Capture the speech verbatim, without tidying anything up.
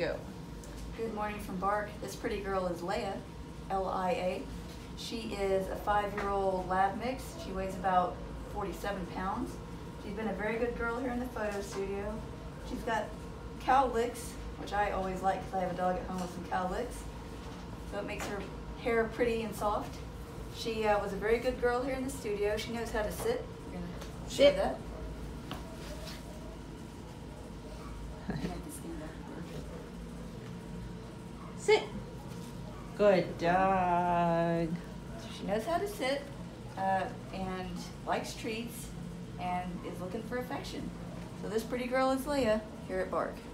Go. Good morning from Bark. This pretty girl is Leia, L I A. She is a five-year-old lab mix. She weighs about forty-seven pounds. She's been a very good girl here in the photo studio. She's got cow licks, which I always like because I have a dog at home with some cow licks. So it makes her hair pretty and soft. She uh, was a very good girl here in the studio. She knows how to sit. We're going to show Sit. that. Sit. Good dog. So she knows how to sit uh, and likes treats and is looking for affection. So this pretty girl is Leia here at Bark.